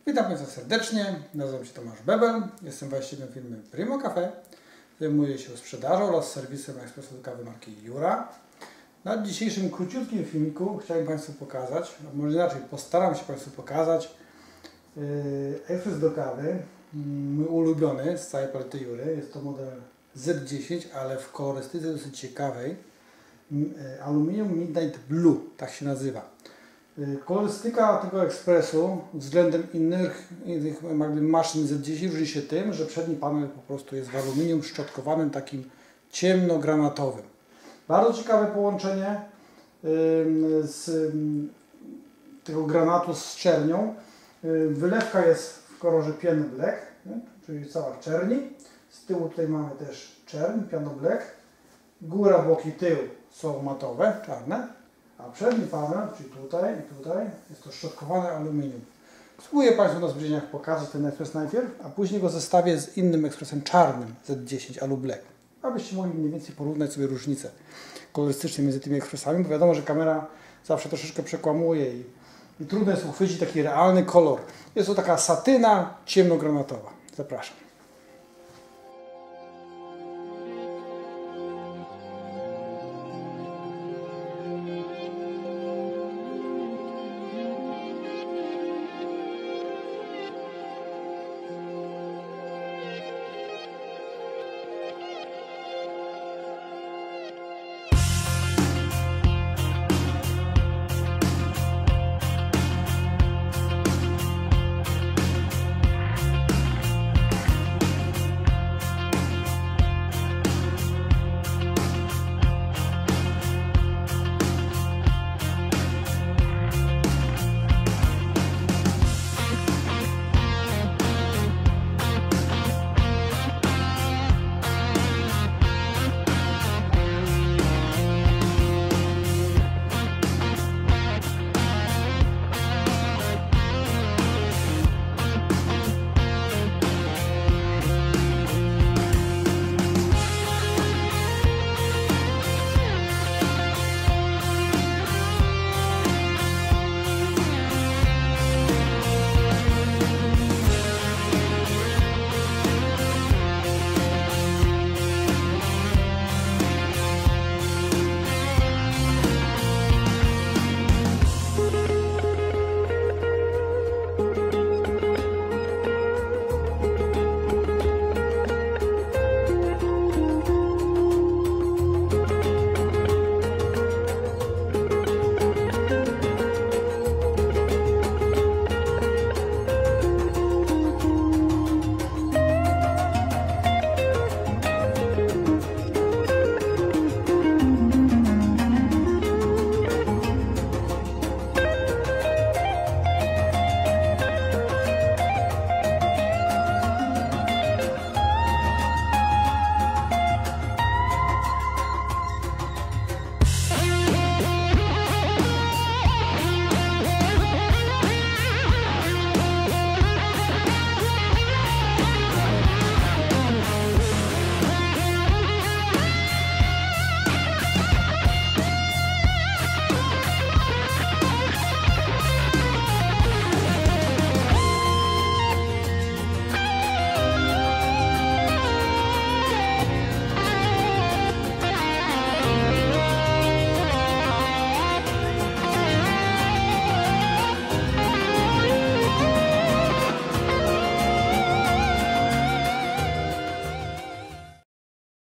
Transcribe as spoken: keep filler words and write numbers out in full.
Witam Państwa serdecznie, nazywam się Tomasz Bebel, jestem właścicielem firmy Primo Cafe, zajmuję się sprzedażą oraz serwisem ekspresu do kawy marki Jura. Na dzisiejszym króciutkim filmiku chciałem Państwu pokazać, a może inaczej, postaram się Państwu pokazać yy, ekspres do kawy, mój ulubiony z całej palety Jury. Jest to model Z dziesięć, ale w kolorystyce dosyć ciekawej, yy, Aluminium Midnight Blue, tak się nazywa. Kolorystyka tego ekspresu względem innych, innych maszyn Z dziesięć różni się tym, że przedni panel po prostu jest w aluminium szczotkowanym, takim ciemnogranatowym. Bardzo ciekawe połączenie z tego granatu z czernią. Wylewka jest w kolorze piano black, czyli cała w czerni. Z tyłu tutaj mamy też czerń, piano black. Góra, boki, tył są matowe, czarne. A przedni panel, czyli tutaj i tutaj, jest to szczotkowane aluminium. Spróbuję Państwu na zbliżeniach pokazać ten ekspres najpierw, a później go zestawię z innym ekspresem czarnym Z dziesięć Alu Black, abyście mogli mniej więcej porównać sobie różnice kolorystyczne między tymi ekspresami, bo wiadomo, że kamera zawsze troszeczkę przekłamuje i, i trudno jest uchwycić taki realny kolor. Jest to taka satyna ciemnogranatowa. Zapraszam.